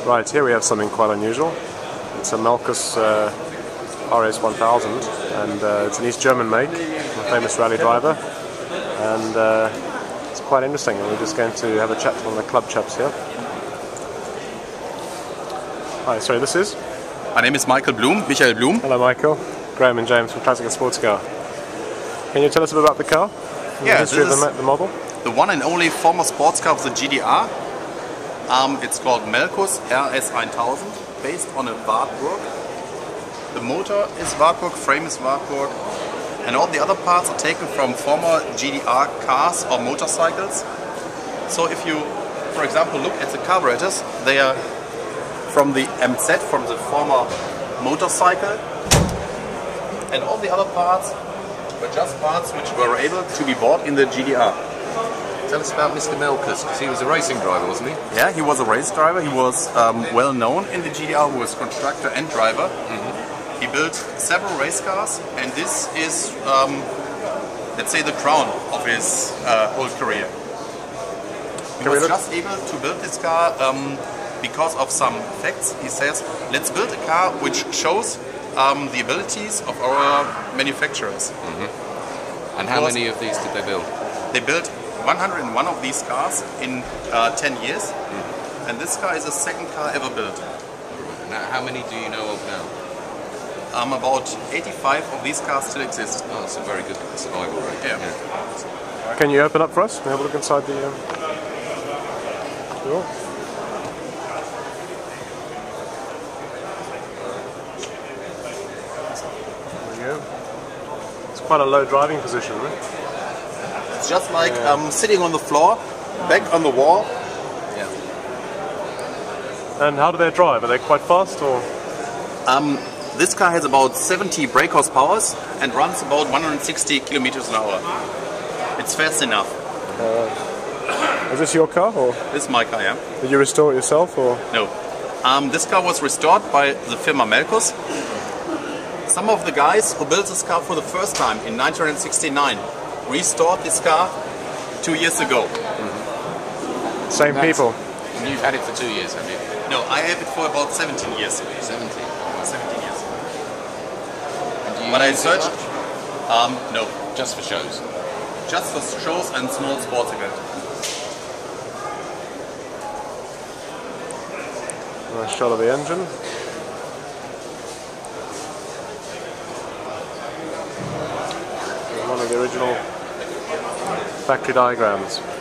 Right, here we have something quite unusual. It's a Melkus RS 1000, and it's an East German make, a famous rally driver, and it's quite interesting. We're just going to have a chat to one of the club chaps here. Hi, sorry, this is? My name is Michael Bluhm, Michael Bluhm. Hello Michael, Graham and James from Classic and Sports Car. Can you tell us a bit about the car? Yeah, the history of the model? The one and only former sports car of the GDR. It's called Melkus RS 1000, based on a Wartburg. The motor is Wartburg, frame is Wartburg, and all the other parts are taken from former GDR cars or motorcycles. So if you, for example, look at the carburetors, they are from the MZ, from the former motorcycle, and all the other parts were just parts which were able to be bought in the GDR. Tell us about Mr. Melkus, because he was a racing driver, wasn't he? Yeah, he was a race driver. He was well known in the GDR, who was constructor and driver. He built several race cars, and this is, let's say, the crown of his whole career. He was just able to build this car because of some facts. He says, let's build a car which shows the abilities of our manufacturers. And how many of these did they build? They built 101 of these cars in 10 years, and this car is the second car ever built. Now, how many do you know of now? About 85 of these cars still exist. Oh, that's a very good survival rate. Yeah. Can you open up for us? Can we have a look inside the door? There we go. It's quite a low driving position, right? It's just like sitting on the floor, back on the wall. Yeah. And how do they drive? Are they quite fast, or? This car has about 70 brake horsepower and runs about 160 kilometers an hour. It's fast enough. Is this your car, or? This is my car, yeah. Did you restore it yourself, or? No. This car was restored by the firma Melkus. Some of the guys who built this car for the first time in 1969 restored this car 2 years ago. Same people? And you've had it for 2 years, have you? No, I have it for about 17 years. 17? 17 years. And do you When I use it searched, much? no. Just for shows? Just for shows and small sports events. Nice shot of the engine. One of the original factory diagrams.